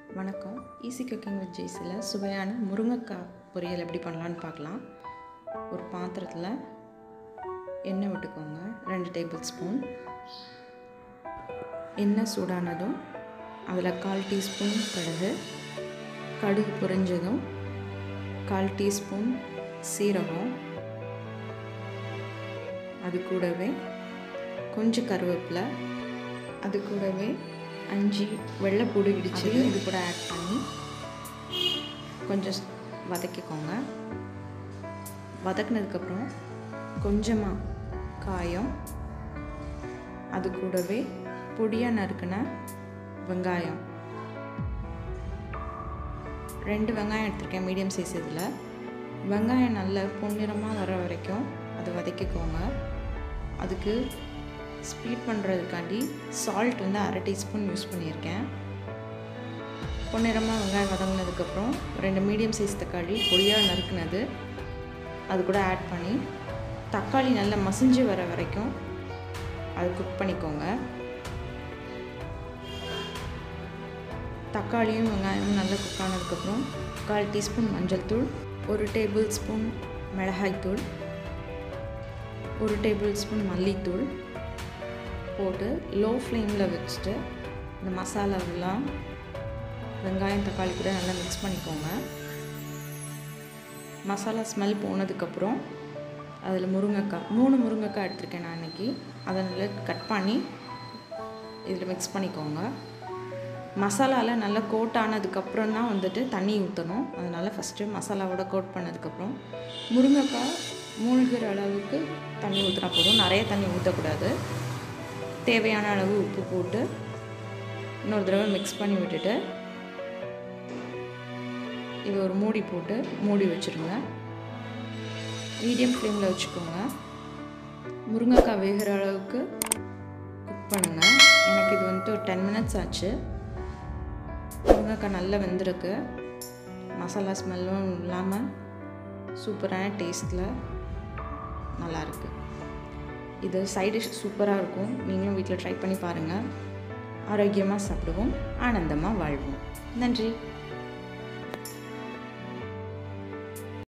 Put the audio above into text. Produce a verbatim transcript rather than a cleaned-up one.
வணக்கம். Easy cooking with ஜெய்சியில் சுவையான முருங்கைக்காய் பொரியல் எப்படி பண்ணலான்னு பார்க்கலாம். ஒரு பாத்திரத்தில் எண்ணெய் விட்டுக்கோங்க. ரெண்டு டேபிள் ஸ்பூன் எண்ணெய் சூடானதும் அதில் கால் டீஸ்பூன் கடுகு, கடுகு பொரிஞ்சதும் கால் டீஸ்பூன் சீரகம், அது கூடவே கொஞ்சம் கருவேப்பிலை, அது கூடவே அஞ்சு வெள்ளைப்பூடு இடிச்சு இது கூட ஆட் பண்ணி கொஞ்சம் வதக்கிக்கோங்க. வதக்கினதுக்கப்புறம் கொஞ்சமாக காயம், அது கூடவே பொடியாக நறுக்கின வெங்காயம், ரெண்டு வெங்காயம் எடுத்துருக்கேன் மீடியம் சைஸ். இதில் வெங்காயம் நல்ல பொன்னிறமாக வர வரைக்கும் அதை வதக்கிக்கோங்க. அதுக்கு ஸ்பீட் பண்ணுறதுக்காண்டி சால்ட் வந்து அரை டீஸ்பூன் யூஸ் பண்ணியிருக்கேன். பொன்னிறமாக வெங்காயம் வதங்கினதுக்கப்புறம் ரெண்டு மீடியம் சைஸ் தக்காளி பொடியாக நறுக்குனது அது கூட ஆட் பண்ணி தக்காளி நல்லா மசிஞ்சு வர வரைக்கும் அது குக் பண்ணிக்கோங்க. தக்காளியும் வெங்காயமும் நல்லா குக் ஆனதுக்கப்புறம் கால் டீஸ்பூன் மஞ்சள் தூள், ஒரு டேபிள் ஸ்பூன் மிளகாய்த்தூள், ஒரு டேபிள் ஸ்பூன் மல்லித்தூள் போட்டு லோ ஃப்ளேமில் வச்சுட்டு இந்த மசாலாவெல்லாம் வெங்காயம் தக்காளி கூட நல்லா மிக்ஸ் பண்ணிக்கோங்க. மசாலா ஸ்மெல் போனதுக்கப்புறம் அதில் முருங்கைக்காய், மூணு முருங்கைக்காய் எடுத்துருக்கேன் நான் இன்றைக்கி. அதை நல்லா கட் பண்ணி இதில் மிக்ஸ் பண்ணிக்கோங்க. மசாலாவில் நல்லா கோட் ஆனதுக்கப்புறம் தான் வந்துட்டு தண்ணி ஊற்றணும். அதனால் ஃபஸ்ட்டு மசாலாவோட கோட் பண்ணதுக்கப்புறம் முருங்கைக்காய் மூழ்கிற அளவுக்கு தண்ணி ஊற்றினா போதும், நிறைய தண்ணி ஊற்றக்கூடாது. தேவையான அளவு உப்பு போட்டு இன்னொரு தடவை மிக்ஸ் பண்ணி விட்டுட்டு இது ஒரு மூடி போட்டு மூடி வச்சுருங்க. மீடியம் ஃப்ளேமில் வச்சுக்கோங்க. முருங்கைக்காய் வேகிற அளவுக்கு குக் பண்ணுங்கள். எனக்கு இது வந்துட்டு ஒரு டென் மினிட்ஸ் ஆச்சு. முருங்கைக்காய் நல்லா வெந்திருக்கு. மசாலா ஸ்மெல்லும் இல்லாமல் சூப்பரான டேஸ்ட்டில் நல்லாயிருக்கு. இது சைட் டிஷ் சூப்பராக இருக்கும். நீங்களும் வீட்டில் ட்ரை பண்ணி பாருங்கள். ஆரோக்கியமாக சாப்பிடுவோம், ஆனந்தமாக வாழ்வோம். நன்றி.